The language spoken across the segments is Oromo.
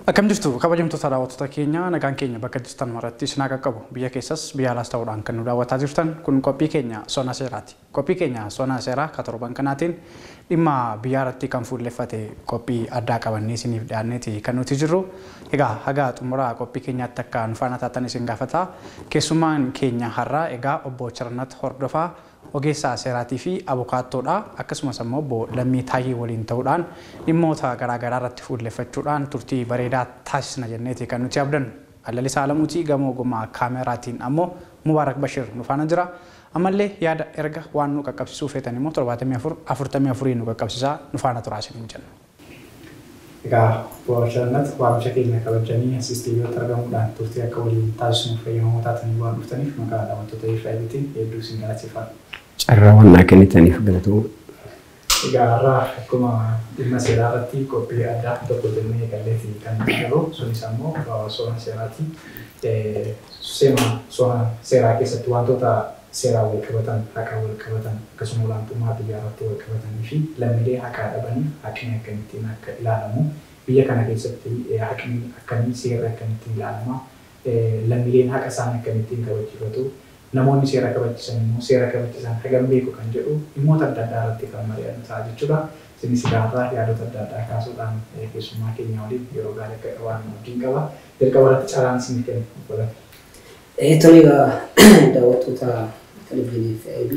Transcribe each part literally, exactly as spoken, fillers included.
Akkam jirtu kabajamtoota daawwattoota keenya nagaan keenya bakka jirtan maratti isin haa qaqqabu biyya keessas biyya alaas ta'uudhaan kan nu daawwataa jirtan kun qophii keenya Sona Seeraati. Qophii keenya Sona Seeraa ka torban kanaatiin dhimma biyya irratti kan fuulleffate qophii addaa qabannee isiniif dhiyaanneeti kan nuti jirru. Egaa haga xumuraa qophii keenyaatti akka nu faana taatan isin gaafata. Keessummaan keenya har'aa egaa obbo Chirnat Hordofaa ogeessa seeraatii fi abukaattoodha akkasumas immoo obbo Lammii Taayii waliin ta'uudhaan dhimmoota garaa garaa irratti fuulleffachuudhaan turtii bareedaa taasisna jenneeti kan nuti abdannu. Allalisaa Alamuutii gamoo ogummaa kaameraatiin ammoo Mubaarak Bashir nu faana jira. Ammallee yaada erga waan nu qaqqabsiisuu feetan immoo torbaatamii afur afurtamii afurii nu qaqqabsiisaa nu faana turaa isin jenna. Egaa obbo Chirnat waamicha keenya kabajanii asistiiyoota argamuudhaan turtii akka waliin taasisnuuf fayyadamoo taatanii waan dhuftaniif maqaa daawwattoota FiBtiin hedduu isin galateeffadha. Carraawwan naa kennitaniif galatoomaa. Egaa har'aa akkuma dhimma seeraa irratti qophii addaa tokko jennee galleetii kan jiru sunis ammoo Sona Seeraati. Seema Sona Seeraa keessatti wantoota seeraa wal qabatan, haqa wal qabatan akkasuma olaantummaa biyyaa irratti wal qabatanii fi lammiilee haqaa dhabaniif haqni akkamittiin akka ilaalamu biyya kana keessatti haqni akkamii seerri akkamittiin ilaalama lammiileen haqa isaan akkamittiin kabajifatu namoonni seera kabachiisan immoo seera kabachiisan hagam beeku kan jedhu dhimmoota adda addaa irratti kan mari'annu ta'a jechuudha. Isinis gaarraa yaadota adda addaa kaasuudhaan keessummaa keenya waliin yeroo gaarii akka waan wajjin qaba. Jalqaba irratti carraan isin kennu godhate. Tole daawwattoota televizyiinii FiB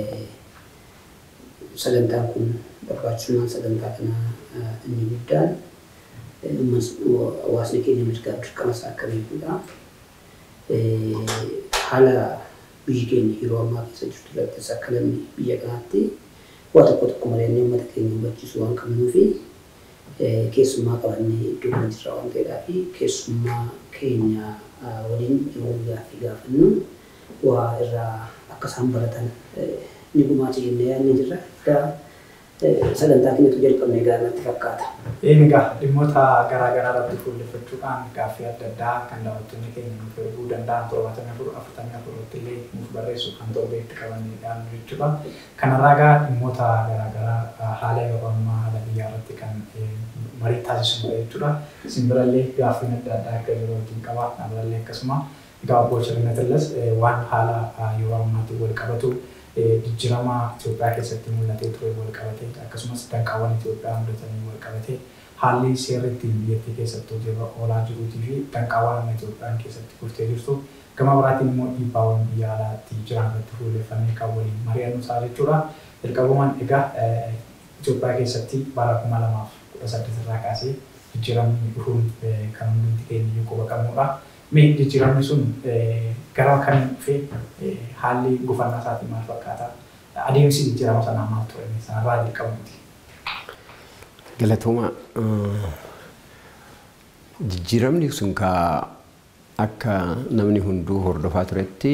sagantaan kun barbaachisummaan sagantaa kanaa inni guddaan hawaasni keenya mirgaa dirqama isaa akka beekudha. Haala biyyi keenya yeroo ammaa keessa jirtu irrattis akka lammii biyya kanaatti waa tokko tokko malee uummata keenya hubachiisuu waan qabnuu fi keessummaa qabannee iddoo kana jirra waan ta'eedhaa fi keessummaa keenya waliin yeroo gaaffii gaafannu waa irraa akka isaan baratan ni gumaacha jennee yaadnee jirra. Sagantaa keenyatu jalqabnee gaariitti fakkaata. Egaa dhimmoota garaa garaa irratti fuulleffachuudhaan gaaffii adda addaa kan daawwattoonni keenya nuuf erguu danda'an torbaatamii afur afurtamii afuritti illee nuuf barreessu kan torbeetti qabanneedhaan jechuudha. Kanarraa egaa dhimmoota garaa garaa haala yeroo ammaa haala biyyaa irratti kan marii taasisnu jechuudha. Isin birallee gaaffiin adda addaa akka yeroo wajjin qaba. Namoonni akkasuma egaa obbo Chirnatilles waan haala yeroo ammaatti wal qabatu jijjiirama Itoophiyaa keessatti mul'atee ture wal qabatee akkasumas danqaawwan Itoophiyaa mudatanii wal qabatee haalli seerri ittiin biyyattii keessatti hojii oolaa jiruutii fi danqaawwan Itoophiyaan keessatti kuftee jirtu gama biraatiin immoo dhiibbaawwan biyya alaatti jiran irratti fuulleffamee kan waliin mari'annu ta'a jechuudha. Jalqabumaan egaa Itoophiyaa keessatti bara kuma lamaaf kudha saddeet irraa kaasee jijjiiramni dhufuun kan hundi keenya quba qabnudha. Mee jijjiiramni sun gara kamiin dhufee haalli gufannaa isaatii maal fakkaata? Adeemsi jijjiirama sanaa maal ture? Sanarraa jalqabuuti. Galatooma jijjiiramni sun akka namni hunduu hordofaa turetti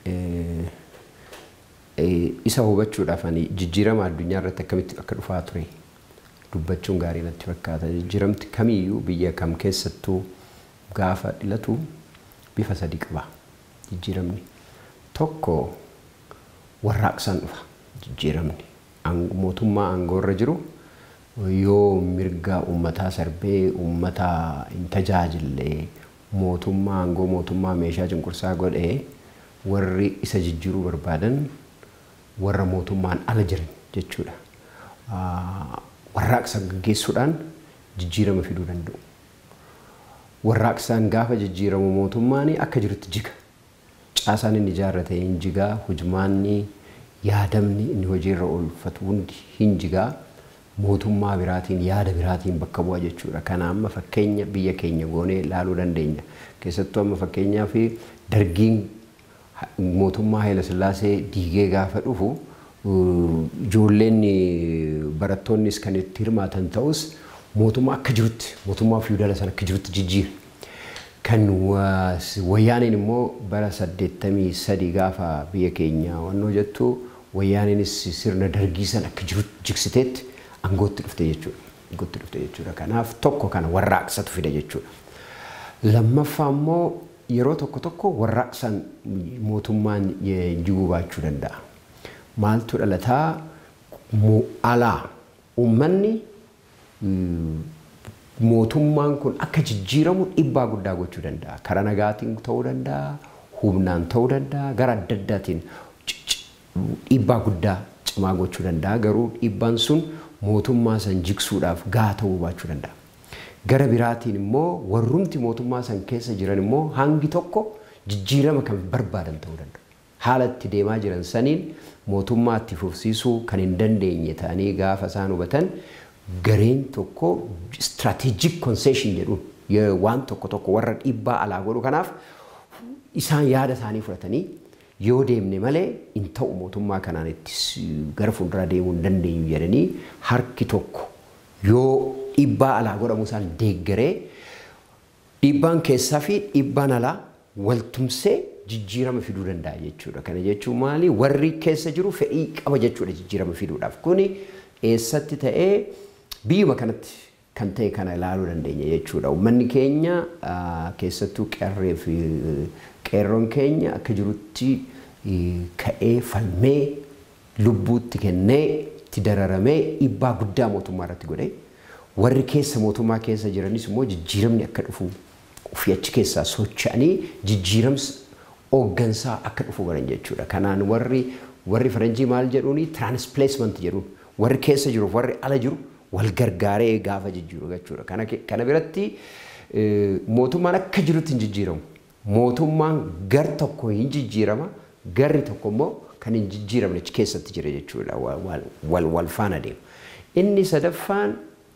isa hubachuudhaaf ani jijjiirama addunyaa irratti akkamitti akka dhufaa ture dubbachuun gaarii natti fakkaata. Jijjiiramti kamiyyuu biyya kam keessattuu gaafa dhilatu bifa sadii qaba. Jijjiiramni tokko warraaqsaan dhufa. Jijjiiramni mootummaa aangoo irra jiru yoo mirga uummataa sarbee uummata hin tajaajille mootummaa aangoo mootummaa meeshaa cunqursaa godhee warri isa jijjiiruu barbaadan warra mootummaan ala jiran jechuudha. Warraaqsa gaggeessuudhaan jijjiirama fiduu danda'u. Warraaqsaan gaafa jijjiiramu mootummaan akka jirutti jiga. Caasaan inni ijaarrate hin jigaa, hojmaanni yaadamni inni hojiirra oolfatu hundi hin jigaa. Mootummaa biraatiin yaada biraatiin bakka bu'a jechuudha. Kana amma fakkeenya biyya keenya goonee ilaaluu dandeenya. Keessattuu amma fakkeenyaa fi dargiin mootummaa Haayila Sillaasee diigee gaafa dhufu ijoolleen barattoonnis kan itti hirmaatan ta'us mootummaa akka jirutti mootummaa fiudala sana akka jirutti jijjiira. Kan wayyaaniin immoo bara saddeettamii sadii gaafa biyya keenya wannoo jettu wayyaaniinis sirna dargii sana akka jirutti jigsiteetti aangootti dhufte jechuudha. Aangootti dhufte jechuudha. Kanaaf tokko kana warraaqsatu fide jechuudha. Lammaffaa immoo yeroo tokko tokko warraaqsaan mootummaan jiguu baachuu danda'a. Maaltu dhalataa alaa uummanni mootummaan kun akka jijjiiramu dhiibbaa guddaa gochuu danda'a. Karaa nagaatiin ta'uu danda'a, humnaan ta'uu danda'a, gara adda addaatiin dhiibbaa guddaa cimaa gochuu danda'a. Garuu dhiibbaan sun mootummaa san jigsuudhaaf gahaa ta'uu baachuu danda'a. Gara biraatiin immoo warrumti mootummaa san keessa jiran immoo hangi tokko jijjiirama kan barbaadan ta'uu danda'a. Haala itti deemaa jiran saniin mootummaa itti fufsiisuu kan hin dandeenye ta'anii gaafa isaan hubatan gareen tokko strategic concession jedhuun waan tokko tokko warra dhiibbaa alaa godhu kanaaf isaan yaada isaanii fudhatanii yoo deemne malee hin ta'u mootummaa kanaan itti gara fuulduraa deemuu hin dandeenyu jedhanii harki tokko yoo dhiibbaa alaa godhamu isaan deeggaree dhiibbaan keessaa fi dhiibbaan alaa waltumsee jijjiirama fiduu danda'a jechuudha. Kana jechuun maali? Warri keessa jiru fedhii qaba jechuudha jijjiirama fiduudhaaf. Kuni eessatti ta'ee biyyuma kanatti kan ta'e kana ilaaluu dandeenya jechuudha. Uummanni keenya keessattuu qeerree fi qeerroon keenya akka jirutti ka'ee falmee lubbuutti kennee itti dararamee dhiibbaa guddaa mootummaa irratti godhee warri keessa mootummaa keessa jiranis immoo jijjiiramni akka dhufu ofii achi keessaa socho'anii jijjiiramsa hooggansaa akka dhufu godhan jechuudha. Kanaan warri warri faranjii maal jedhuuni transplacement jedhuun warri keessa jiruuf warri ala jiru wal gargaaree gaafa jijjiiru jechuudha. Kana kana biratti mootummaan akka jirutti hin jijjiiramu. Mootummaan gar tokko hin jijjiirama, garri tokko immoo kan hin jijjiiramne achi keessatti jira jechuudha. Wal wal faana deema. Inni sadaffaan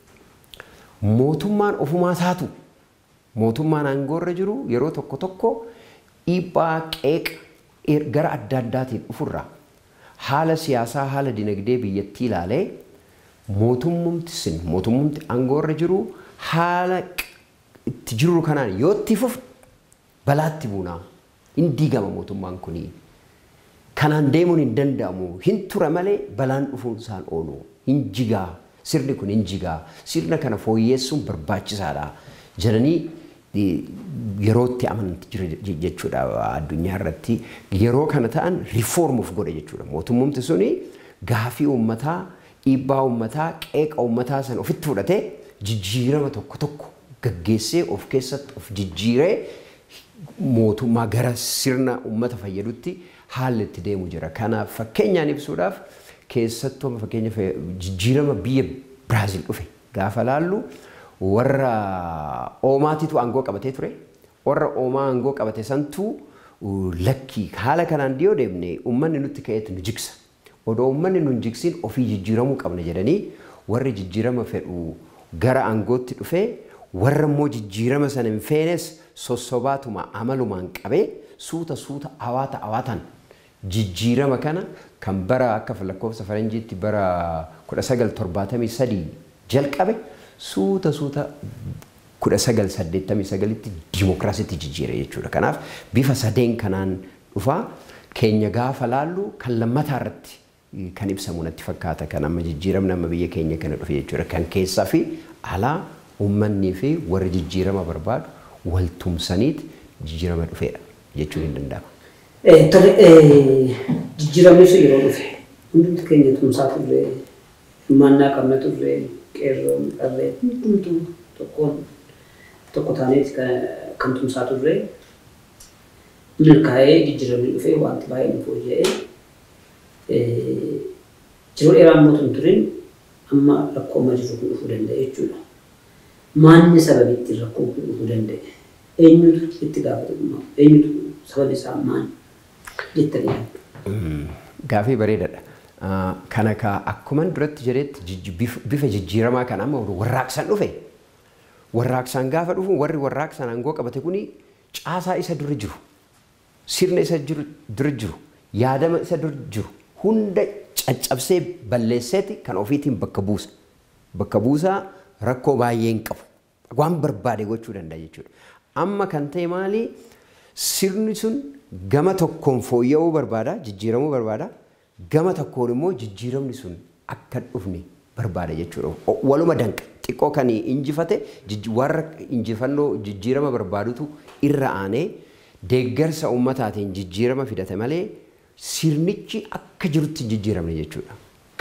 mootummaan ofumaa isaatu mootummaan aangoorra jiru yeroo tokko tokko dhiibbaa qeeqa gara adda addaatiin dhufurraa haala siyaasaa haala dinagdee biyyattii ilaalee mootummumti sin mootummumti aangoorra jiru haala itti jiru kanaan yoo itti fufu balaatti buunaa hin diigama mootummaan kunii kanaan deemuun hin danda'amu hin tura malee balaan dhufuun isaan oolu hin jigaa sirni kun hin jigaa sirna kana fooyyeessuun barbaachisaadha jedhanii yerootti amanti jira jechuudha addunyaa irratti yeroo kana ta'an riformuuf godhe jechuudha mootummumti suni gaafii uummataa dhiibbaa uummataa qeeqa uummataa san ofitti fudhatee jijjiirama tokko tokko gaggeessee of keessatti of jijjiiree mootummaa gara sirna uummata fayyadutti haalli itti deemu jira. Kanaaf fakkeenyaan ibsuudhaaf keessattuu fakkeenya jijjiirama biyya Biraazil dhufe gaafa laallu warra oomaatitu aangoo qabatee ture warra oomaa aangoo qabate santu lakkii haala kanaan dhiyoo deemne uummanni nutti ka'eetu nu jigsa odoo uummanni nu jigsiin ofii jijjiiramuu qabna jedhanii warri jijjiirama fedhu gara aangootti dhufee warra immoo jijjiirama sana hin feenes sossobaatuma amalumaan qabee suuta suuta awaata awaataan jijjiirama kana kan bara akka lakkoofsa faranjiitti bara kudha sagal torbaatamii sadii jalqabe suuta suuta kudha sagal saddeettamii sagalitti dimookiraasiitti jijjiire jechuudha. Kanaaf bifa sadeen kanaan dhufaa keenya gaafa laallu kan lammataa irratti kan ibsamu natti fakkaata kan amma jijjiiramni amma biyya keenya kana dhufe jechuudha. Kan keessaa fi alaa uummanni fi warri jijjiirama barbaadu wal tumsaniit jijjiirama dhufeedha jechuun hin danda'ama. Jijjiiramni sun yeroo dhufe hundumti keenya tumsaa turre hirmaannaa qabna turre qeerroon qarree hundumtuu tokkoon tokko taaneet kan tumsaa turre milkaa'ee jijjiiramni dhufee wanti baay'ee nu fooyya'ee yeroo dheeraa immoo tun turin amma rakkoo amma jiru kun dhufuu danda'a jechuudha. Maanni sababii ittiin rakkoo kun dhufuu danda'e? Eenyutu itti gaafatamummaa? Eenyutu sababi isaa maali jettanii yaaddu? Gaafii bareedaadha. Kana ka akkuman duratti jedhetti bifa jijjiiramaa kan amma warraaqsaan dhufe warraaqsaan gaafa dhufu warri warraaqsaan aangoo qabate kuni caasaa isa dura jiru sirna isa dura jiru yaadama isa dura jiru hunda caccabsee balleesseeti kan ofiitiin bakka buusa bakka buusaa rakkoo baay'een qabu waan barbaade gochuu danda'a jechuudha. Amma kan ta'e maali sirni sun gama tokkoon fooyya'uu barbaada jijjiiramuu barbaada. Gama tokkoon immoo jijjiiramni sun akka dhufne barbaada jechuudha. Waluma danqa xiqqoo kan injifate warra injifannoo jijjiirama barbaadutu irra aanee deeggarsa uummataatiin jijjiirama fidate malee sirnichi akka jirutti jijjiiramne jechuudha.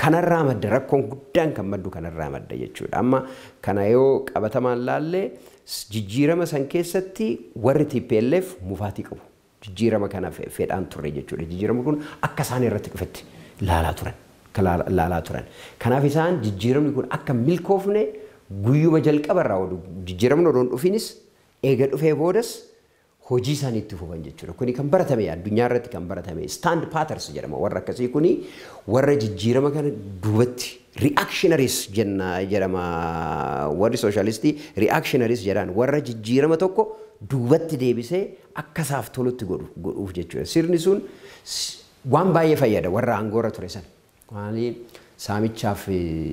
kanarraa madda rakkoon guddaan kan maddu kanarraa madda jechuudha. Amma kana yoo qabatamaan laallee jijjiirama san keessatti warri T P L F mufaatii qabu. Jijjiirama kana fedhaan turre jechuudha. Jijjiirama kun akka isaan irratti dhufetti laalaa turan. Laalaa turan. Kanaaf isaan jijjiiramni kun akka milkoofne guyyuma jalqabarraa oolu jijjiiramni odoon dhufinis eega dhufee boodas hojii isaanii itti fufan jechuudha. Kuni kan baratame addunyaa irratti kan baratame stand patterns jedhama. Warra akkasii kuni warra jijjiirama kana duubatti reactionaries jenna jedhama. Warri sooshaalistii reactionaries jedhan warra jijjiirama tokko duubatti deebisee akka isaaf tolutti godhuuf jechuudha. Sirni sun waan baay'ee fayyada warra aangoorra ture sana. Maali saamichaaf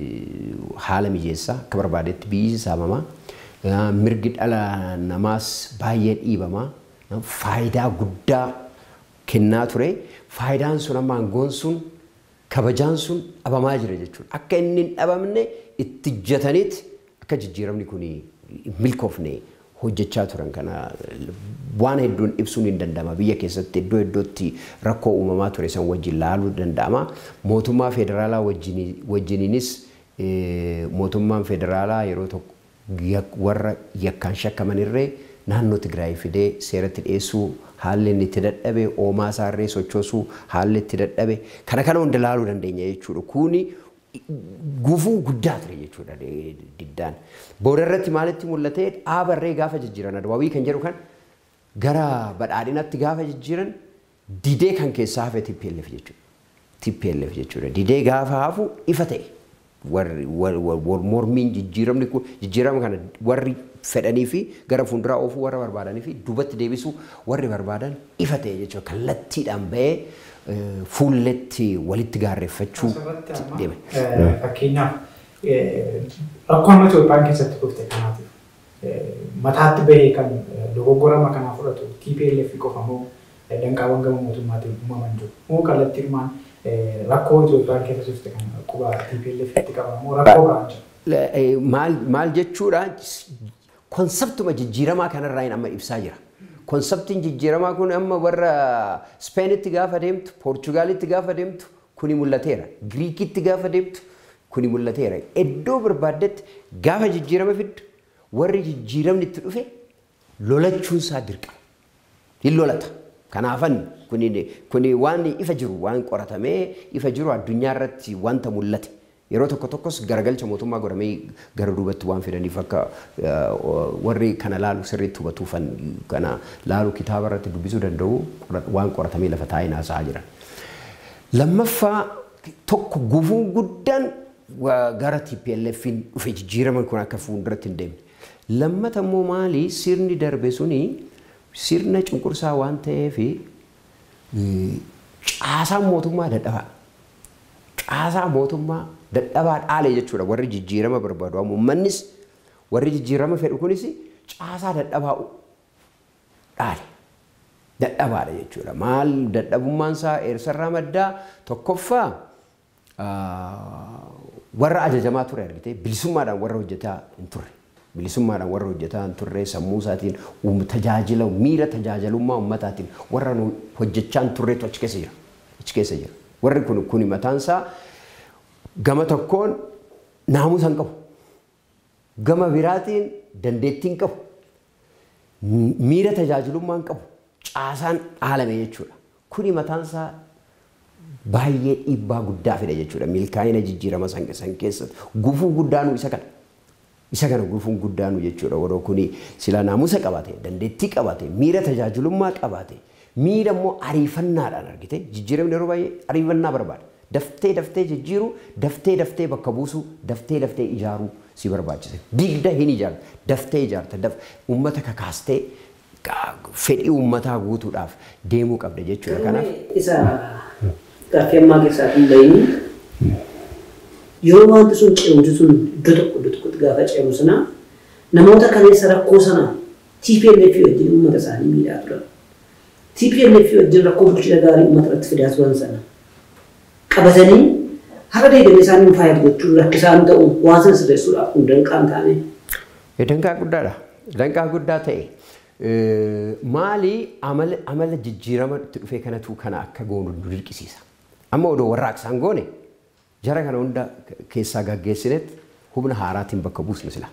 haala mijeessaa akka barbaadetti biyyi saamamaa mirgi dhala namaas baay'ee dhiibamaa faayidaa guddaa kennaa ture. Faayidaan sun amma aangoon sun kabajaan sun dhabamaa jira jechuudha. Akka inni hin dhabamne itti jataniiti akka jijjiiramni kun milkoofne hojjechaa turan kana waan hedduun ibsuun hin danda'ama. Biyya keessatti iddoo iddootti rakkoo uumamaa ture san wajjin laaluu danda'ama. Mootummaa federaalaa wajjiniinis mootummaan federaalaa yeroo tokko warra yakkaan shakkamanirree naannoo Tigraay fidee seeratti dhiyeessuu haalli inni itti dadhabe oomaa isaarree sochoosuu haalli itti dadhabe kana kana hunda laaluu dandeenya jechuudha. Kuni gufuu guddaa ture jechuudha diddaan. Booda irratti maalitti mul'ate dhaabarree gaafa jijjiiran adwaawii kan jedhu kan gara badhaadhinatti gaafa jijjiiran didee kan keessaa hafe T P L F jechuudha. T P L F jechuudha. Didee gaafa hafu ifa ta'e warri mormiin jijjiiramni kun jijjiirama kana warri fedhanii fi gara fuulduraa oofuu warra barbaadanii fi duubatti deebisuu warri barbaadan ifa ta'e jechuudha. Kallattiidhaan ba'ee fuulletti walitti gaarreeffachuu deeme. Fakkeenyaaf rakkoon Itoophiyaan keessatti dhufte kanaatiif mataatti bahee kan dogoggorama kanaa fudhatu T P L F qofa moo danqaawwan gama mootummaatiin uumaman jiru moo kallattiidhumaan rakkoo Itoophiyaan keessa dhufte kan quba T P L F itti qabamu moo rakkoo biraan jiru? Maal maal jechuudha konseptuma jijjiiramaa kanarraa hin amma ibsaa jira. Konseptiin jijjiiramaa kun amma warra Speenitti gaafa deemtu, Poorchugaalitti gaafa deemtu kuni mul'ateera. Giriikitti gaafa deemtu kuni mul'ateera. Iddoo barbaaddetti gaafa jijjiirama fiddu warri jijjiiramni itti dhufe lolachuun isaa dirqama. Hin lolata. Kanaafan kuni kuni waan ifa jiru waan qoratamee ifa jiru addunyaa irratti wanta mul'ate. Yeroo tokko tokkos garagalcha mootummaa godhamee gara duubatti waan fidaniif akka warri kana laalu sirriitti hubatuufan kana laalu kitaaba irratti dubbisuu danda'u waan qoratamee lafa taa'ee naasaa jira. Lammaffaa tokko gufuu guddaan gara T P L F'n dhufe jijjiiraman kun akka fuulduratti hin deemne. Lammata immoo maali sirni darbe suni sirna cunqursaa waan ta'eef caasaan mootummaa dadhabaa. Caasaa mootummaa dadhabaa dhaalee jechuudha warri jijjiirama barbaadu. Uummannis warri jijjiirama fedhu kunis caasaa dadhabaa dhaale. Dadhabaadha jechuudha. Maal dadhabummaan isaa eessarraa maddaa tokkoffaa warra ajajamaa ture argite bilisummaadhaan warra hojjetaa hin turre. Bilisummaadhaan warra hojjetaa hin turre sammuu isaatiin tajaajila miira tajaajilummaa uummataatiin warra hojjechaa hin turreetu achi keessa jira. Achi keessa jira. Warri kun kuni mataan isaa gama tokkoon naamusa hin qabu. Gama biraatiin dandeettii hin qabu. Miira tajaajilummaa hin qabu. Caasaan dhaalame jechuudha. Kuni mataan isaa baay'ee dhiibbaa guddaa fida jechuudha. Milkaa'ina jijjiirama san keessatti gufuu guddaanuu isa kana. Isa kana gufuun guddaanuu jechuudha. Warra kuni sila naamusa qabaate, dandeettii qabaate, miira tajaajilummaa qabaate. Miira immoo ariifannaadhaan argite jijjiiramni yeroo baay'ee ariifannaa barbaada. Daftee daftee jijjiiru, daftee daftee bakka buusu, daftee daftee ijaaruu si barbaachisa. Digda hin ijaarta, daftee ijaarta, uummata kakaastee fedhii uummataa guutuudhaaf deemuu qabda jechuudha. Kanaaf isa gaaffii ammaa keessaa hin bahin yeroo wanti sun ce'umti sun iddoo tokko iddoo tokkotti gaafa ce'umu sana namoota kaneessa rakkoo sana T P L F wajjin uummata isaanii miidhaa turan. T P L F wajjin rakkoo bulchiinsa gaarii uummata irratti fidaa turan sana qabatanii har'a deebiin isaanii faayida gochuu rakkisaan ta'u waan sana sirreessuudhaaf kun danqaan taane. Danqaa guddaadha. Danqaa guddaa ta'e. Maali amala amala jijjiirama itti dhufee kanatu kana akka goonu nu dirqisiisa. Amma odoo warraaqsaan goone jara kana hunda keessaa gaggeessinet humna haaraatiin bakka buusne sila.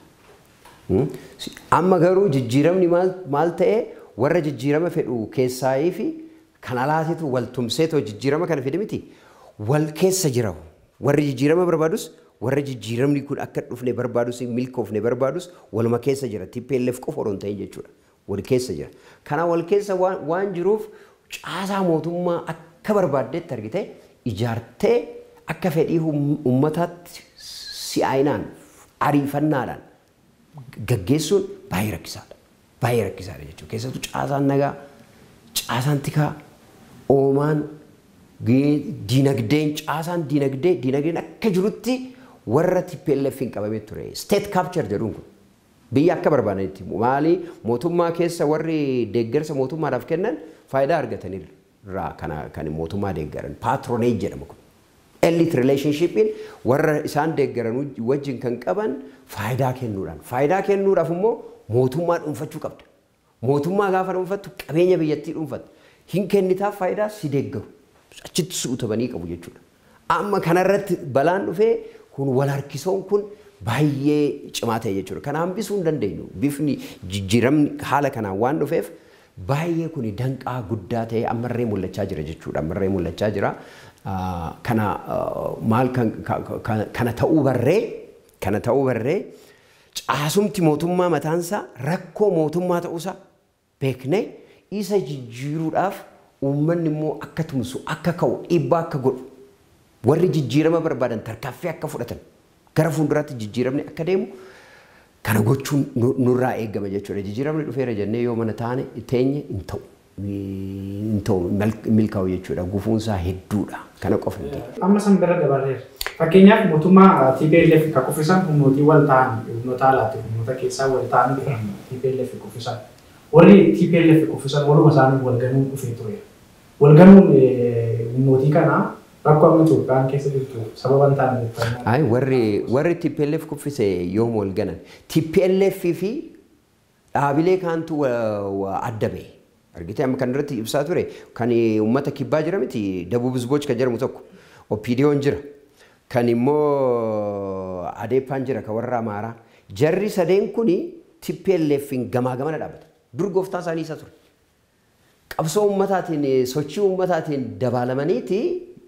Amma garuu jijjiiramni maal ta'ee warra jijjiirama fedhu keessaayii fi kan alaatiitu wal tumseetoo jijjiirama kana fide miti wal keessa jira. Warri jijjiirama barbaadus warra jijjiiramni kun akka dhufne barbaadus milkoofne barbaadus waluma keessa jira. T P L F qofa oron ta'e jechuudha. Wal keessa jira. Kana wal keessa waan jiruuf caasaa mootummaa akka barbaaddeetti argite ijaartee akka fedhii uummataatti si'aayinaan ariifannaadhaan gaggeessuun baay'ee rakkisaadha. Baay'ee rakkisaadha jechuudha. Keessattuu caasaan nagaa, caasaan tikaa, oomaan, diinagdeen, caasaan diinagdee, diinagdeen akka jirutti warra T P L F hin qabamee ture. State capture jedhuun kun biyya akka barbaadanitti maali mootummaa keessa warri deeggarsa mootummaadhaaf kennan faayidaa argatanirraa kana kan mootummaa deeggaran patronage jedhama kun. Elite relationshipin warra isaan deeggaran wajjin kan qaban faayidaa kennuudhaan. Faayidaa kennuudhaaf immoo mootummaa dhuunfachuu qabda. Mootummaa gaafa dhuunfattu qabeenya biyyattii dhuunfatta. Hin kennitaaf faayidaa si deeggaru. Achitti suutabanii qabu jechuudha. Amma kanarratti balaan dhufee kun wal harkisoon kun baay'ee cimaa ta'e jechuudha. Kana hambisuu hin dandeenyu. Bifni jijjiiramni haala kanaan waan dhufeef baay'ee kun danqaa guddaa ta'e ammarree mul'achaa jira jechuudha. Ammarree mul'achaa jira. Kana maal kana ta'uu barree kana ta'uu barree caasumti mootummaa mataansaa rakkoo mootummaa ta'uusaa beeknee isa jijjiiruudhaaf uummanni immoo akka tumsu akka ka'u dhiibbaa akka godhu warri jijjiirama barbaadan tarkaanfii akka fudhatan gara fuulduraatti jijjiiramni akka deemu kana gochuun nurraa eegama jechuudha. Jijjiiramni dhufeera jennee yoo mana taane teenye hin ta'u. Hin ta'u milkaa'u jechuudha. Gufuunsaa hedduudha. Kana qofa hin ta'e. Amma san bira dabareera. Fakkeenyaaf mootummaa T P L F kan kuffisan humnootii wal ta'an humnoota alaatti humnoota keessaa wal ta'an T P L F kuffisan. Warri T P L F kuffisan waluma isaanii wal ganuun dhufee ture. Wal ganuun humnootii kanaa rakkoo amma Itoophiyaan keessa jirtu sababa hin taane jettanii. Ay warri warri T P L F kuffise yoom wal ganan. T P L F fi dhaabilee kaantu adda ba'e. Argite amma kan irratti ibsaa ture kan uummata kibbaa jira miti Dabub Hizboch kan jedhamu tokko O P D O jira kan immoo Adeepaan jira kan warra Amaaraa jarri sadeen kuni T P L F gamaa gamana dhaabbata dur gooftaa isaanii isa ture qabsoo uummataatiin sochii uummataatiin dabaalamaniiti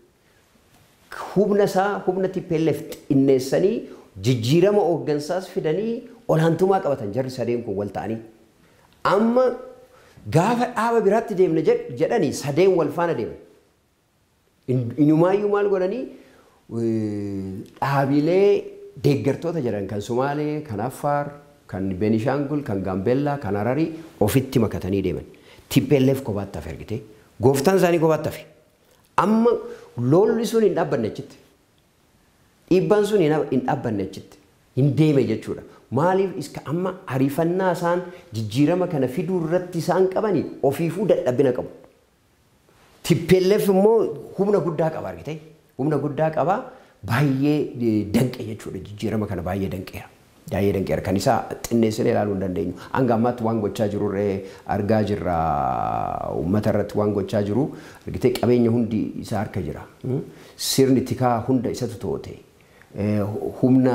humna isaa humna T P L F xinneessanii jijjiirama hooggansaas fidanii olaantummaa qabatan jarri sadeen kun wal ta'anii amma gaafa dhaaba biraatti deemne jedhanii sadeen wal faana deeman. Inumaayyuu maal godhanii dhaabilee deeggartoota jedhan kan Sumaalee, kan Affaar, kan Beenishaangul, kan Gaambeellaa, kan Hararii ofitti makatanii deeman. T P L F kophaatti hafe argite. Gooftaan isaanii kophaatti hafe. Amma lolli sun hin dhaabbanne achitti. Dhiibbaan sun hin dhaabbanne achitti. Hin deeme jechuudha. Maaliif iska amma ariifannaa isaan jijjiirama kana fiduu irratti isaan qabanii ofiifuu dadhabina qabu. T P L F immoo humna guddaa qaba argite. Humna guddaa qaba baay'ee danqe jechuudha. Jijjiirama kana baay'ee danqeera. Baay'ee danqeera. Kan isaa xinneessinee ilaaluu hin dandeenyu. Hanga ammaatti waan gochaa jirurree argaa jirra. Uummata irratti waan gochaa jiru argite qabeenya hundi isaa harka jira. Sirni tikaa hunda isatu to'ate. Humna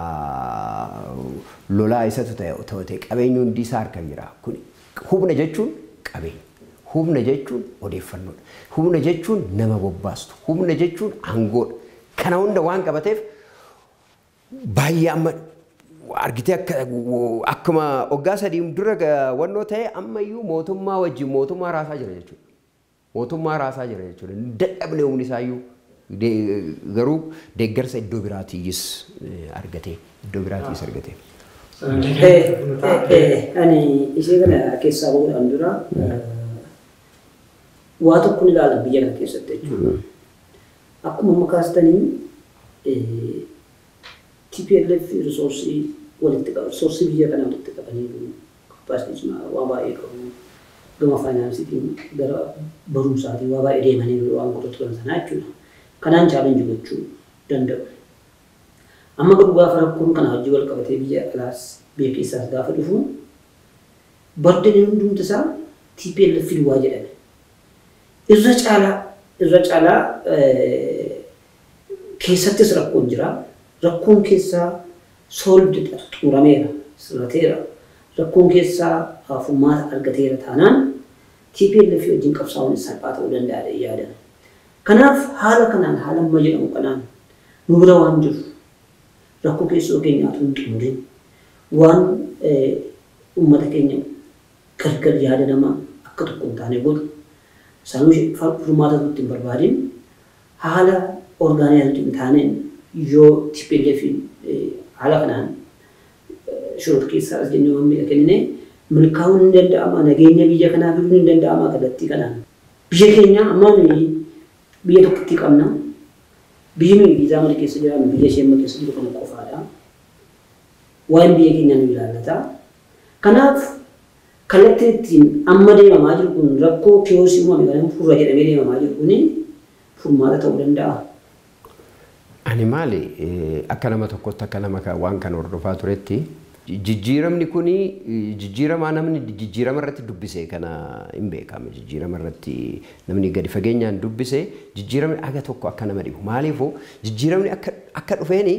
lolaa isatu ta'e qabeenyi hundi isaa harka jira. Kun humna jechuun qabeenya. Humna jechuun odeeffannoodha. Humna jechuun nama bobbaastu. Humna jechuun aangoodha. Kana hunda waan qabateef baay'ee amma argite akkuma waggaa sadii dura wannoo ta'e ammayyuu mootummaa wajjin mootummaa raasaa jira jechuudha. Mootummaa raasaa jira jechuudha. Dadhabne humni isaayyuu garuu deeggarsa iddoo biraatiis argate. Iddoo biraatiis argate. Ani ishee kana keessaa bahuudhaan dura waa tokko ni ilaalan biyya kana keessatti jechuudha. Akkuma makaastanii T P L F risoorsii walitti qabu, risoorsii biyya kana walitti qabanii kapaasitii waa baay'ee qabu. Gama faayinaansiitiin gara barumsaatiin waa baay'ee deemanii waan godhatu kan sanaa jechuudha. Kanaan chaalenji gochuu danda'u. Amma garuu gaafa rakkoon kana hojii wal qabatee biyya alaas biyya keessaas gaafa dhufu baddeen hundumti isaa T P L F waa jedhame. Irra caalaa irra caalaa keessattis rakkoon jira. Rakkoon keessaa sooldi xumurameera, sirrateera. Rakkoon keessaa furmaata argateera taanaan T P L F wajjin qabsaa'uun salphaa ta'uu danda'a yaadan. Kanaaf haala kanaan haala amma jedhamu kanaan nu bira waan jiru rakkoo keessoo keenyaatu hin xumurin waan uummata keenya gargar yaada namaa akka tokko hin taane godhu saanuu furmaata nutti hin barbaadin haala orgaaniyaalti hin taaneen yoo T P L F haala kanaan shoror keessaa as jennee waan miidha kennine milkaa'uun hin danda'ama nageenya biyya kanaa fiduun hin danda'ama kallattii kanaan. Biyya keenya ammaa nuyi biyya tokkotti qabna. Biyyi nuyi viizaa mana keessa jiraannu biyya ishee amma keessa jiru kana qofaadha. Waan biyya keenya nu ilaallata. Kanaaf kallattii ittiin amma deemamaa jiru kun rakkoo kiyoosii uumame kan furra jedhamee deemamaa jiru kun furmaata ta'uu danda'a. Ani maali akka nama tokkotti akka nama waan kana hordofaa turetti jijjiiramni kuni jijjiirama namni jijjiirama irratti dubbise kana hin beekama jijjiirama irratti namni gadi fageenyaan dubbise jijjiiramni aga tokko akka nama dhibu maaliifuu jijjiiramni akka akka dhufeeni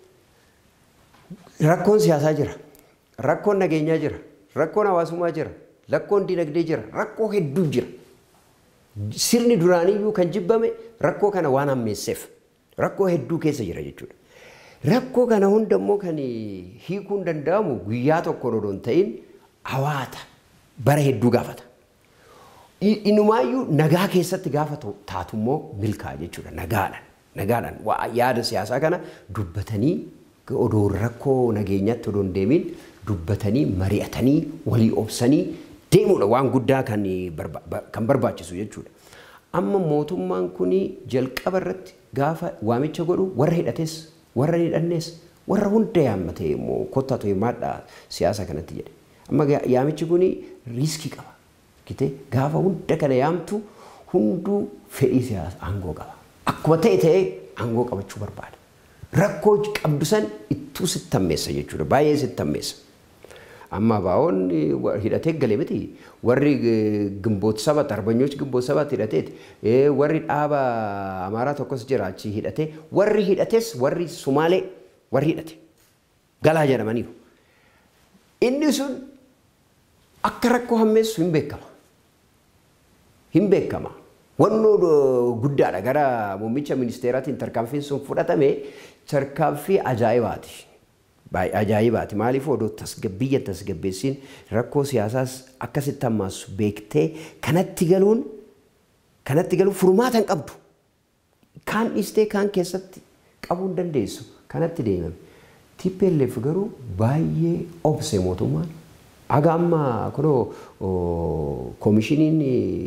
rakkoon siyaasaa jira rakkoon nageenyaa jira rakkoon hawaasummaa jira rakkoon dinagdee jira rakkoo hedduu jira sirni duraaniyyuu kan jibbame rakkoo kana waan hammeesseef rakkoo hedduu keessa jira jechuudha. Rakkoo kana hundammoo kan hiikuun danda'amu guyyaa tokko odoon ta'in hawaata bara hedduu gaafata. Inumaayyuu nagaa keessatti gaafa taatummoo milkaa jechuudha nagaadhaan nagaadhaan yaada siyaasaa kana dubbatanii odoo rakkoo nageenyatti odoon deemin dubbatanii mari'atanii walii obsanii deemuudha waan guddaa kan kan barbaachisu jechuudha. Amma mootummaan kuni jalqaba irratti gaafa waamicha godhu warra hidhates warra hidhannes warra hunda yaammatee immoo kottaa ta'e maadhaa siyaasa kanatti jedhe. Amma yaamichi kuni riiskii qaba. Kitee gaafa hunda kana yaamtu hunduu fedhii siyaasa aangoo qaba. Akkuma ta'e ta'e aangoo qabachuu barbaada. Rakkoo qabdu san ittuu sittammeessa jechuudha. Baay'ee sittammeessa. Amma baa'oon hidhatee galee miti warri gimboota sabat arbanyochi gimboota sabat hidhateeti warri dhaaba amaaraa tokkos jira achi hidhatee warri hidhates warri sumaalee warri hidhate galaa jedhamaniiru. Inni sun akka rakkoo hammeessu hin beekama. Hin beekama. Wannoo guddaadha gara muummicha ministeeraatiin tarkaanfiin sun fudhatame tarkaanfii ajaa'ibaati. Ajaa'ibaati maaliif odoo tasgabbiyya tasgabbeessiin rakkoo siyaasaas akkasitti hammaasu beektee kanatti galuun kanatti galuun furmaata hin qabdu. Kaan dhiistee kaan keessatti qabuu hin dandeessu kanatti deemame. T P L F garuu baay'ee obse mootummaan. Aga amma kunoo koomishiniin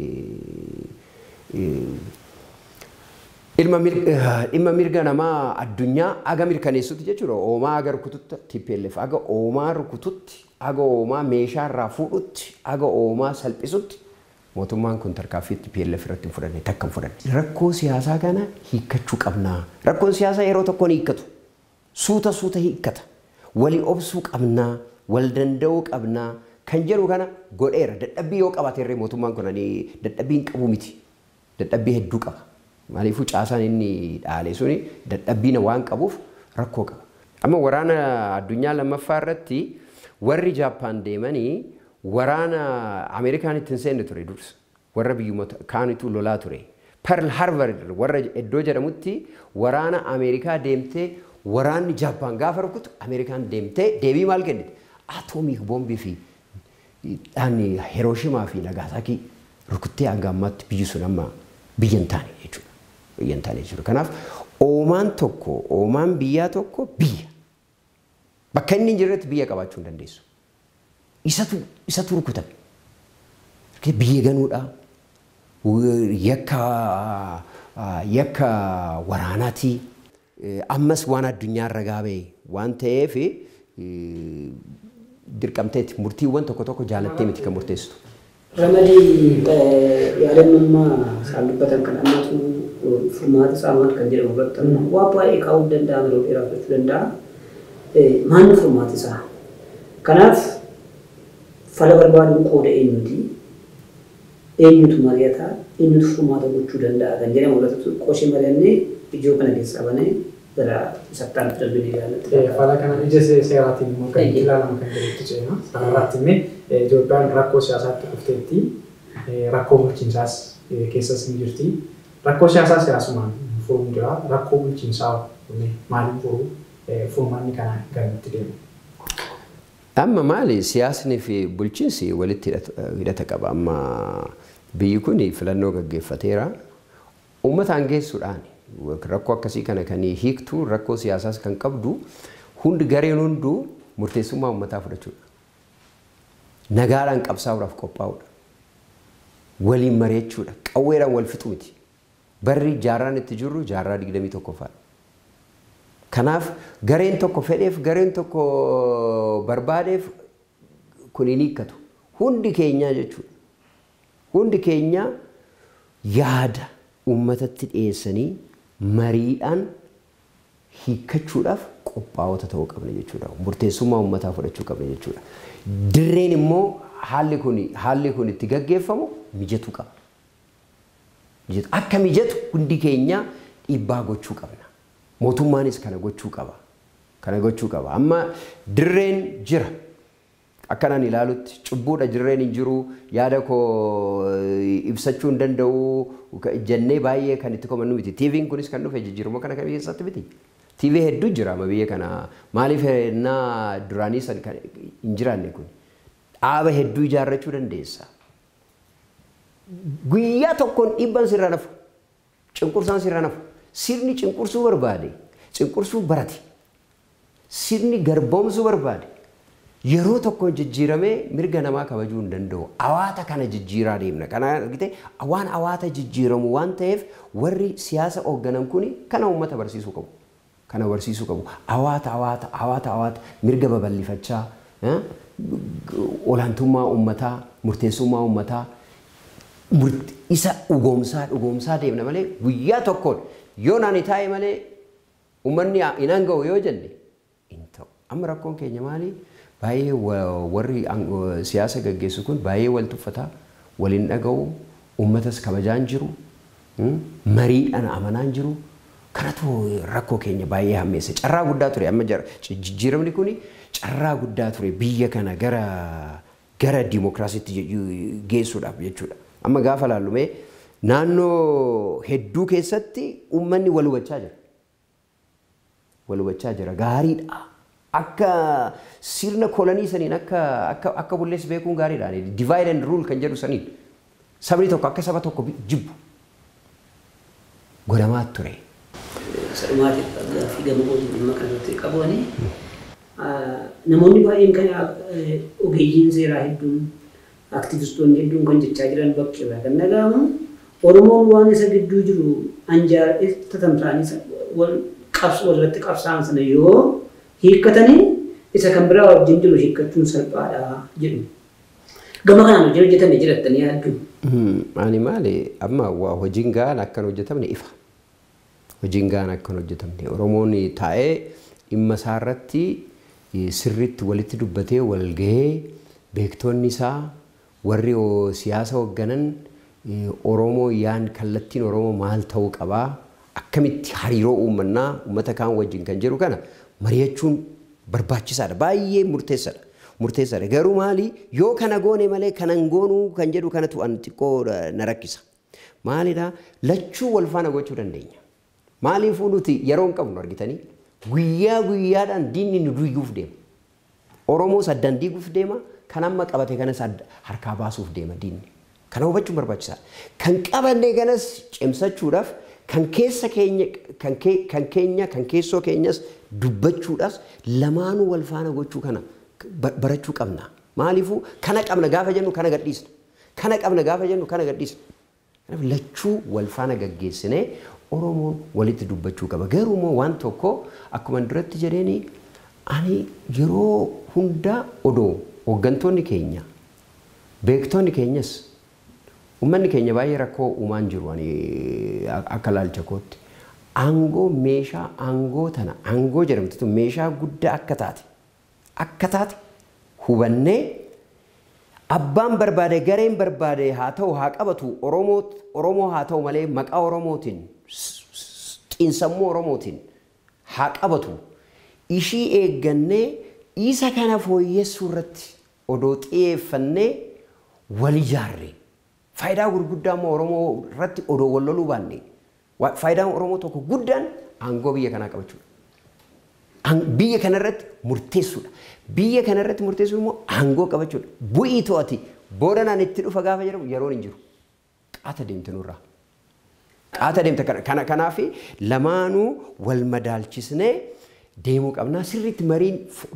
Ilma mirga namaa addunyaa aga mirkaneessutti jechuudha. Oomaa aga rukututti T P L F aga oomaa rukututti aga oomaa meeshaa irraa fuudhutti aga oomaa salphisutti mootummaan kun tarkaanfii T P L F irratti hin fudhanne takka hin fudhanne. Rakkoo siyaasaa kana hiikkachuu qabnaa. Rakkoon siyaasaa yeroo tokko ni hiikkatu. Suuta suuta hiikkata. Walii obsuu qabnaa. Wal danda'uu qabnaa. Kan jedhu kana godheera. Dadhabbii yoo qabaateerree mootummaan kun dadhabbii hin qabu miti. Dadhabbii hedduu qaba. Maaliifuu caasaan inni dhaalee suni dadhabbiina waan qabuuf rakkoo qaba. Amma waraana addunyaa lammaffaa irratti warri Jaappaan deemanii waraana Ameerikaanitti hin seenne ture dursa. Warra biyyoota kaanitu lolaa ture. Pearl Harbor warra iddoo jedhamutti waraana Ameerikaa deemtee waraanni Jaappaan gaafa rukutu Ameerikaan deemtee deebii maal kennite? Atoomik boombii fi dhaanni Hirooshimaa fi Nagasaakii rukuttee hanga ammaatti biyyi sun amma biyya hin taane jechuudha. Biyya hin taane jechuudha. Kanaaf oomaan tokko oomaan biyyaa tokko biyya. Bakka inni hin jirretti biyya qabaachuu hin dandeessu. Isatu isatu rukutame. Biyya ganuudha. Yakka yakka waraanaati. Ammas waan addunyaa irra gaabee waan ta'eef dirqamteeti murtiiwwan tokko tokko jaalattee miti kan murteessitu. Ramadii yaadannummaa isaan dubbatan kan ammatu furmaata saamaan kan jedhamu irratti waa baay'ee kaa'uu danda'a yeroo dheeraa fudhachuu danda'a. Maanni furmaati isaa? Kanaaf fala barbaaduun qooda eenyuti? Eenyutu mari'ata? Eenyutu furmaata gochuu danda'a kan jedhamu irratti qoshee mari'annee ijoo kana keessaa banee gara sattaan darbinee jaalatti. Fala kana ija seeraatiin immoo kan ilaalama kan jirutti ceena. Sanarratti immoo Itoophiyaan rakkoo siyaasaatti dhufteetti rakkoo bulchiinsaas keessas ni jirti. Rakkoo siyaasaa siyaasumaan furuun jira. Rakkoo bulchiinsaa maaliin furuu furmaanni kana gamitti deemu? Amma maali siyaasni fi bulchiinsi walitti hidhata qaba. Amma biyyi kun filannoo gaggeeffateera. Uummataan geessuudhaan rakkoo akkasii kana kan hiiktu rakkoo siyaasaas kan qabdu hundi gareen hunduu murteessummaa uummataa fudhachuudha. Nagaadhaan qabsaa'uudhaaf qophaa'uudha. Waliin mari'achuudha. Qawweedhaan wal fixu miti. Barri jaarraan itti jirru jaarraa digdamii tokkoffaadha. Kanaaf gareen tokko fedheef gareen tokko barbaadeef kun hin hiikkatu. Hundi keenyaa jechuudha. Hundi keenya yaada uummatatti dhiyeessanii mariidhaan hiikkachuudhaaf qophaa'ota ta'uu qabna jechuudha. Murteessummaa uummataa fudhachuu qabna jechuudha. Dirreen immoo haalli kun haalli kun itti gaggeeffamu mijatu qaba. Mijatu akka mijatu hundi keenya dhiibbaa gochuu qabna. Mootummaanis kana gochuu qaba. Kana gochuu qaba. Amma dirreen jira. Akkanaan ilaalutti cubbuudha dirreen hin jiru yaada koo ibsachuu hin danda'u jennee baay'ee kan itti komannu miti. Tiiviin kunis kan dhufe jijjiirama kana kamii keessatti miti. Tiivii hedduu jira amma biyya kana maaliif naa duraanii san hin jiraanne kun dhaaba hedduu ijaarrachuu dandeessa. Guyyaa tokkoon dhiibbaan sirraa nafu cinqursaan sirraa nafu sirni cinqursuu barbaade cinqursuu barate sirni garboomsuu barbaade. Yeroo tokko jijjiiramee mirga namaa kabajuu hin danda'u. Awaata kana jijjiiraa deemna. Kana argite waan awaata jijjiiramu waan ta'eef warri siyaasa hoogganan kuni kana uummata barsiisuu qabu. Kana barsiisuu qabu. Awaata awaata awaata awaata mirga babal'ifachaa olaantummaa uummataa murteessummaa uummataa isa dhugoomsaa dhugoomsaa deemna malee guyyaa tokkoon yoo naani taa'e malee uummanni hin hanga'u yoo jenne hin ta'u. Amma rakkoon keenya maali? Baay'ee warri siyaasa gaggeessu kun baay'ee wal tuffataa waliin dhaga'u uummatas kabajaan jiru mariidhaan amanaan jiru kanatu rakkoo keenya baay'ee hammeesse. Carraa guddaa ture amma jijjiiramni kun carraa guddaa ture biyya kana gara gara dimokiraasiitti geessuudhaaf jechuudha. Amma gaafa laallume naannoo hedduu keessatti uummanni wal hubachaa jira. Wal hubachaa jira gaariidha. Akka sirna kolonii saniin akka akka akka bullees beekuun gaariidha. Divide and rule kan jedhu saniin sabni tokko akka saba tokko jibbu godhamaa ture. Sarumaati fi gamoo dhimma kanatti qabuuni. Namoonni baay'een kan ogeeyyiin seeraa hedduun aktivistoonni hedduun kan jechaa jiran bakki irraa kan dhaga'amu Oromoon waan isa gidduu jiru anjaar tatamsaanis wal qabs walirratti qabsaan sana yoo hiikkatanii isa kan biraa wajjin jiru hiikkachuun salphaadha jedhu. Gama kanaan hojii hojjetamee jiraatanii yaaddu. Ani maali amma waa hojiin gahaan akkan hojjetamne ifa. Hojiin gahaan akkan hojjetamne Oromoon taa'ee dhimma isaarratti sirriitti walitti dubbatee wal gahee beektoonni isaa warri siyaasa hoogganan Oromoo yaan kallattiin Oromoo maal ta'uu qabaa akkamitti hariiroo uummannaa uummata kaan wajjin kan jiru kana mari'achuun barbaachisaadha baay'ee murteessaadha murteessaadha garuu maali yoo kana goone malee kanan goonuu kan jedhu kanatu an xiqqoo na rakkisa maalidha lachuu wal faana gochuu dandeenya maaliif nuti yeroo hin qabnu argitanii guyyaa guyyaadhaan diinni nu duyyuuf deema Oromoo saddaan diiguuf deema kan amma qabate kanas harkaa baasuuf deema diinni kana hubachuun barbaachisaadha kan qabanne kanas cimsachuudhaaf kan keessa keenya kan kan keenya kan keessoo keenyas dubbachuudhaaf lamaanuu wal faana gochuu kana barachuu qabna. Maaliifuu kana qabna gaafa jennu kana gadhiisna. Kana qabna gaafa jennu kana gadhiisna. Kanaaf lachuu wal faana gaggeessinee Oromoon walitti dubbachuu qaba. Garuu immoo waan tokko akkuma duratti jedheeni ani yeroo hunda odoo hooggantoonni keenya beektoonni keenyas ummanni keenya baay'ee rakkoo uumaan jiru ani akka laalcha kootti aangoo meeshaa aangoo tana aangoo jedhamtu meeshaa guddaa akka taate akka taate hubannee abbaan barbaade gareen barbaade haa ta'u haa qabatu Oromoo Oromoo haa ta'u malee maqaa Oromootiin xiinsammuu Oromootiin haa qabatu ishii eeggannee isa kana fooyyessuu irratti odoo xiyyeeffannee wal ijaarre faayidaa gurguddaa immoo Oromoo irratti odoo wal loluu baanne faayidaan Oromoo tokko guddaan aangoo biyya kanaa qabachuudha. Biyya kanarratti murteessuudha. Biyya kanarratti murteessuun immoo aangoo qabachuudha. Bu'ii to'ati boodanaan itti dhufa gaafa jedhamu yeroon hin jiru. Qaata deemte nurraa. Qaata deemte kana kanaaf lamaanuu wal madaalchisnee deemuu qabna. Sirriitti mariin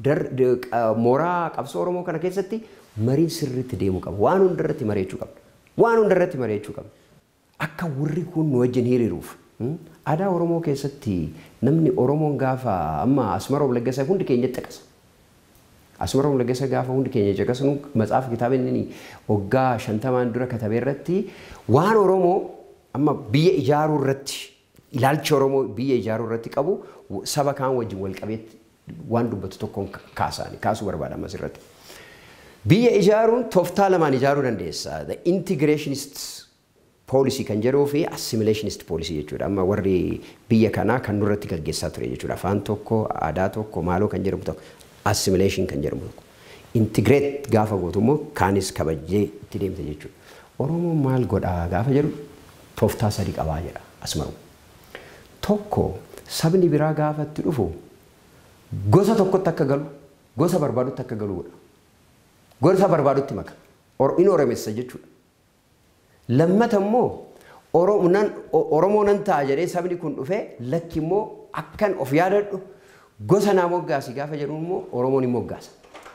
mooraa qabsoo Oromoo kana keessatti mariin sirriitti deemuu qaba. Waan hundarratti mari'achuu qabna. Waan hundarratti mari'achuu qabna. Akka warri kun nu wajjin hiriiruuf. Aadaa Oromoo keessatti namni Oromoon gaafa amma Asmara Wallaggeessaa hundi keenya caqasa. Asmara Wallaggeessaa gaafa hundi keenya caqasnu matsaaf kitaaba inni waggaa shantamaan dura katabe irratti waan Oromoo amma biyya ijaaruu irratti ilaalcha Oromoo biyya ijaaruu irratti qabu saba kaan wajjin wal qabeetti waan dubbatu tokkoon kaasaani kaasuu barbaadama asirratti. Biyya ijaaruun tooftaa lamaan ijaaruu dandeessa. The integrationist policy kan jedhuu fi assimilationist policy jechuudha. Amma warri biyya kanaa kan nurratti gaggeessaa ture jechuudha. Afaan tokko, aadaa tokko, maaloo kan jedhamu tokko, assimilation kan jedhamu tokko. Integrate gaafa gootu immoo kaanis kabajjee itti deemte jechuudha. Oromoon maal godhaa gaafa jedhu tooftaa sadii qabaa jedha Asmaru. Tokko sabni biraa gaafa itti dhufu gosa tokkotti akka galu, gosa barbaadutti akka galu godha. Gosa barbaadutti maka. In Oromessa jechuudha. Lammata immoo Oromoo nan ta'a jedhee sabni kun dhufee lakki immoo akkan of yaadadhu gosa naa moggaasi gaafa jedhu immoo Oromoon hin moggaasa.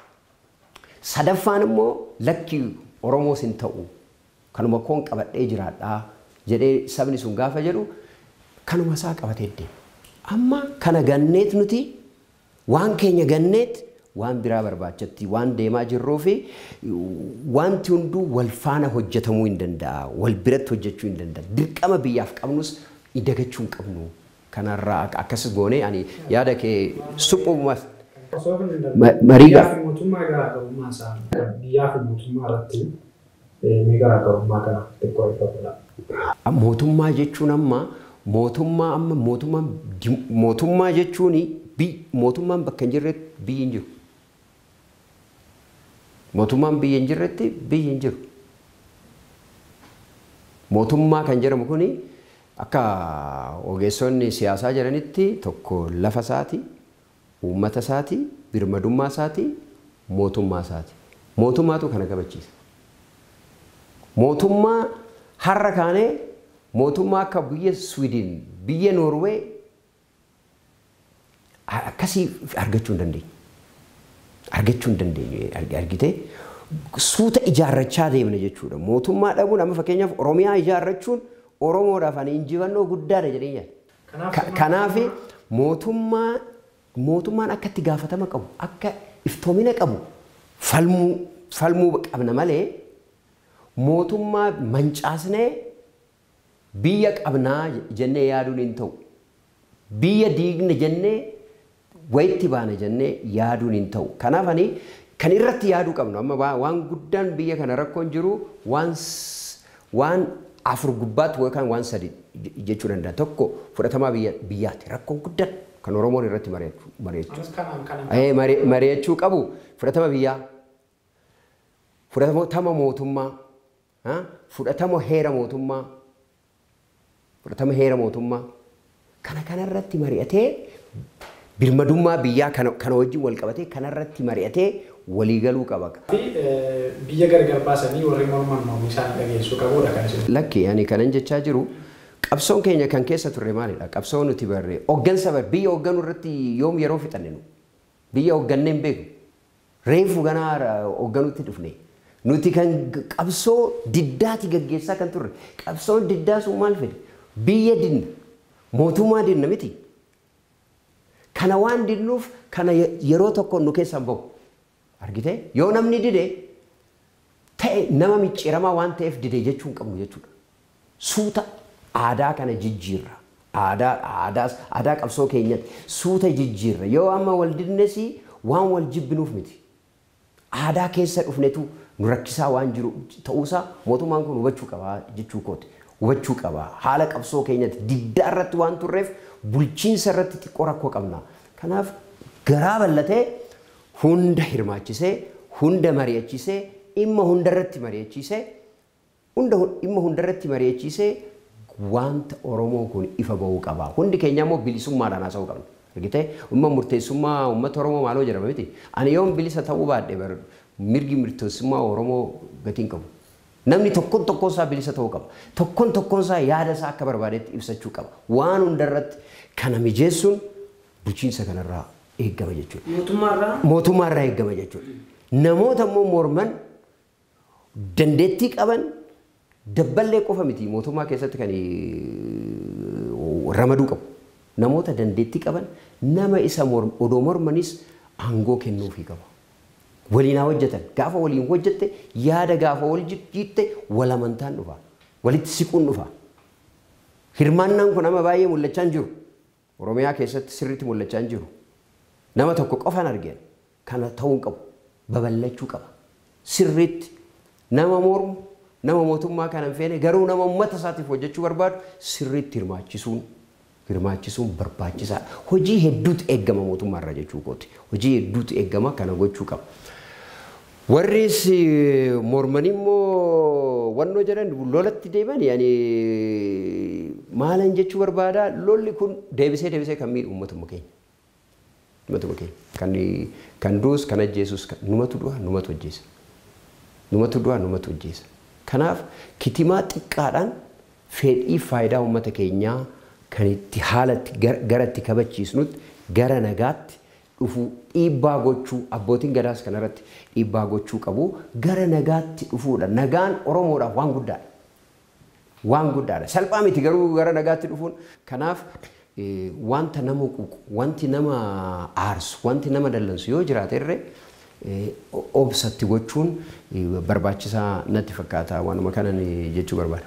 Sadaffaan immoo lakki Oromoo sin ta'u kanuma koon qabadhee jiraadhaa jedhee sabni sun gaafa jedhu kanuma isaa qabatee deema. Amma kana ganneet nuti waan keenya ganneet waan biraa barbaachatti waan deemaa jirruu fi wanti hunduu wal faana hojjetamuu hin danda'a wal biratti hojjechuu hin danda'a dirqama biyyaaf qabnus dagachuu hin qabnu kanarraa akkas goonee ani yaada kee suphumas marii gaaf mootummaa garaagarummaa isaa biyyaa fi mootummaa irratti mee garaagarummaa kana xiqqoo ibsadha. Mootummaa jechuun amma mootummaa amma mootummaa mootummaa jechuun mootummaan bakka hin jirretti biyyi hin jiru. Mootummaan biyya hin jirretti biyyi hin jiru. Mootummaa kan jedhamu kuni akka ogeessonni siyaasaa jedhanitti tokko lafa isaati, uummata isaati, birmadummaa isaati, mootummaa isaati. Mootummaatu kana kabachiisa. Mootummaa har'a kaanee mootummaa akka biyya Sweden, biyya Norway akkasii argachuu hin dandeenye. Argachuu hin dandeenye argite suuta ijaarrachaa deemne jechuudha. Mootummaa dhabuun amma fakkeenyaaf Oromiyaa ijaarrachuun Oromoodhaaf ani injifannoo guddaadha jedhee yaada. Kanaaf mootummaa mootummaan akka itti gaafatama qabu akka iftoomina qabu falmuu falmuu qabna malee mootummaa mancaasnee biyya qabnaa jennee yaaduun hin ta'u. Biyya diigna jennee wayitti baana jennee yaaduun hin ta'u. Kanaaf ani kan irratti yaaduu qabnu amma waan guddaan biyya kana rakkoon jiru waan waan afur gubbaatti yookaan waan sadi jechuu danda'a. Tokko fudhatamaa biyya biyyaati rakkoon guddaan kan Oromoon irratti mari'achuu mari'achuu qabu fudhatama biyyaa fudhatama mootummaa fudhatama heera mootummaa fudhatama heera mootummaa kana kanarratti mari'atee birmadummaa biyyaa kana wajjin wal qabatee kanarratti mari'atee walii galuu qaba. Biyya gargar baasanii warri morman mormii isaan dhageessuu qabuudha kan isin. Lakki ani kanan jechaa jiru qabsoon keenya kan keessa turre maalidha? Qabsoon nuti barree hooggansa bar biyya hoogganuu irratti yoom yeroo fixanne nu biyya hooggannee hin beeku reefu ganaa hoogganuutti dhufne nuti kan qabsoo diddaati gaggeessaa kan turre qabsoon diddaa sun maal fedhe biyya dinna mootummaa dinna miti. Kana waan dinnuuf kana yeroo tokko nu keessan bahu argite yoo namni dide ta'e nama micciiramaa waan ta'eef dide jechuun qabnu jechuudha. Suuta aadaa kana jijjiirra. Aadaa aadaas aadaa qabsoo keenyatti suuta jijjiirra. Yoo amma wal didnesi waan wal jibbinuuf miti. Aadaa keessa dhufnetu nu rakkisaa waan jiru ta'uusaa mootummaan kun hubachuu qaba jechuu kooti. Hubachuu qaba. Haala qabsoo keenyatti diddaa irratti waan turreef bulchiinsa irratti xiqqoo rakkoo qabna. Kanaaf garaa bal'atee hunda hirmaachisee hunda mari'achiisee dhimma hunda irratti mari'achiisee hunda dhimma hunda irratti mari'achiisee wanta Oromoo kun ifa ba'uu qaba. Hundi keenya immoo bilisummaadhaan haasa'uu qabna. Argitee umma murteessummaa uummata Oromoo maaloo jedhama miti. Ani yoon bilisa ta'uu baadhe mirgi murteessummaa Oromoo gatiin qabu. Namni tokkoon tokkoon isaa bilisa ta'uu qaba. Tokkoon tokkoon isaa yaada isaa akka barbaadetti ibsachuu qaba. Waan hunda irratti kana mijeessuun bulchiinsa kanarraa eeggama jechuudha. Mootummaarraa mootummaarraa eeggama jechuudha. Namoota immoo morman dandeettii qaban dabballee qofa miti mootummaa keessatti kan ramaduu qabu. Namoota dandeettii qaban nama isa odoo mormanis aangoo kennuufii qaba. Waliin hojjetan gaafa waliin hojjette yaada gaafa wal jitte wal amantaan dhufa. Walitti siquun dhufa. Hirmaannaan kun nama baay'ee mul'achaa hin jiru. Oromiyaa keessatti sirriitti mul'achaa hin jiru. Nama tokko qofaan argeen kana ta'uu qabu. Babal'achuu qaba. Sirriitti nama mormu nama mootummaa kana hin feene garuu nama uummata isaatiif hojjechuu barbaadu sirriitti hirmaachisuun hirmaachisuun barbaachisaadha. Hojii hedduutu eeggama mootummaarraa jechuu kooti. Hojii hedduutu eeggama kana gochuu qaba. Warris mormanii immoo wannoo jedhan lolatti deeman yaani maalan jechuu barbaada lolli kun deebisee deebisee kan miidhu uummatuma keenya. Uummatuma keenya. Kan kan duus kan ajjeesus numatu du'a numatu ajjeesa. Numatu du'a numatu ajjeesa. Kanaaf kitimaa xiqqaadhaan fedhii faayidaa uummata keenyaa kan itti haalatti garatti kabachiisnutti gara nagaatti dhufu dhiibbaa gochuu abbootiin gadaas kanarratti dhiibbaa gochuu qabu gara nagaatti dhufuudha. Nagaan Oromoodhaaf waan guddaadha. Waan guddaadha. Salphaa miti garuu gara nagaatti dhufuun. Kanaaf wanta nama quuqu, wanti nama aarsu, wanti nama dallansu yoo jiraate irree obsatti gochuun barbaachisaa natti fakkaata. Waanuma kanan jechuu barbaada.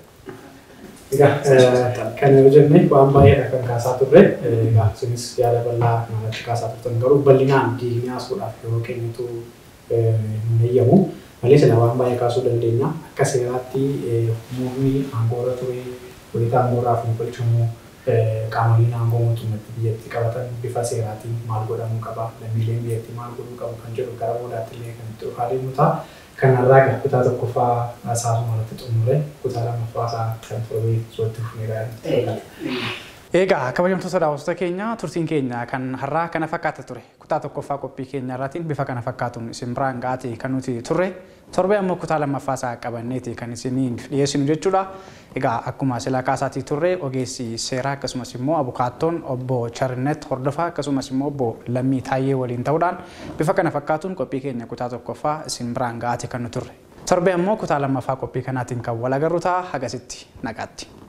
Egaa kan yoo jenne waan baay'eedha kan kaasaa turre. Egaa isinis yaada bal'aa kanatti kaasaa turtan garuu bal'inaan diinii haasuudhaaf yeroo keenyatu hin eeyyamu. Malee sila waan baay'ee kaasuu dandeenya. Akka seeraatti muumni aangoorra ture walitti aangoorraa fi bulchumuu qaamoliin aangoo mootummaatti biyyatti qabatan bifa seeraatiin maal godhamuu qaba, lammiileen biyyatti maal godhuu qabu kan jedhu gara boodaatti illee kan itti dhufaa deemu ta'a. Kanarraa kutaa tokkoffaa saasuma irratti xumurre kutaa lammaffaa isaa kan torbee sootti fufneedha. Egaa kabajamtoota daawwattoota keenya turtiin keenya kan har'aa kana fakkaata ture. Kutaa tokkoffaa qophii keenya irraatiin bifa kana fakkaatuun isin biraan ga'ate kan nuti turre. Torbee ammoo kutaa lammaffaa isaa qabanneeti kan isiniif dhiyeessinu jechuudha. Egaa akkuma sila kaasaatii turre ogeessi seeraa akkasumas immoo abukaattoon obbo Charnet Hordofaa akkasumas immoo obbo Lammii Taayyee waliin ta'uudhaan bifa kana fakkaatuun qophii keenya kutaa tokkoffaa isin biraan ga'ate kan nu turre. Torbee ammoo kutaa lammaffaa qophii kanaatiin kan wal agarru ta'a hagasitti nagaatti.